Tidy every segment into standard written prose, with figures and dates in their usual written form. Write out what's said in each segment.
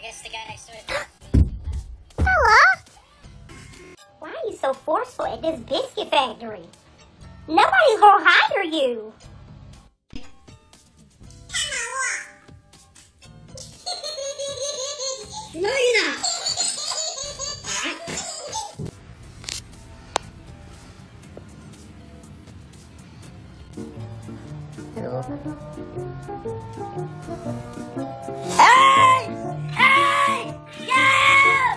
guess the guy next to it. Fella? Why are you so forceful at this biscuit factory? Nobody's gonna hire you. No, you're not. Hey! Hey! Yeah!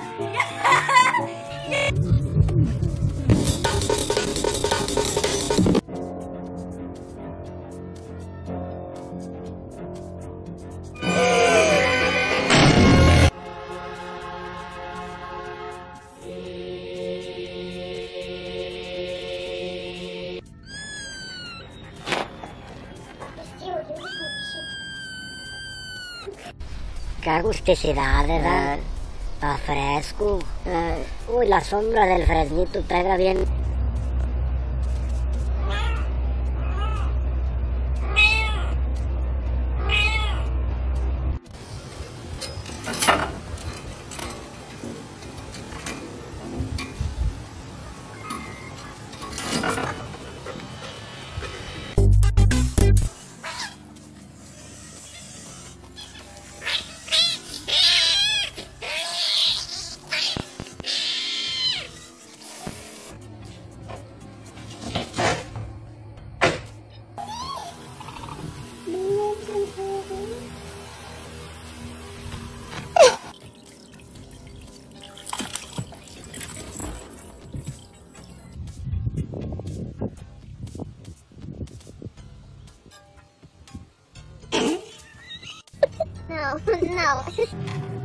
Qué agusticidad, ¿verdad? Está fresco. Uy, la sombra del fresnito pega bien. No, no.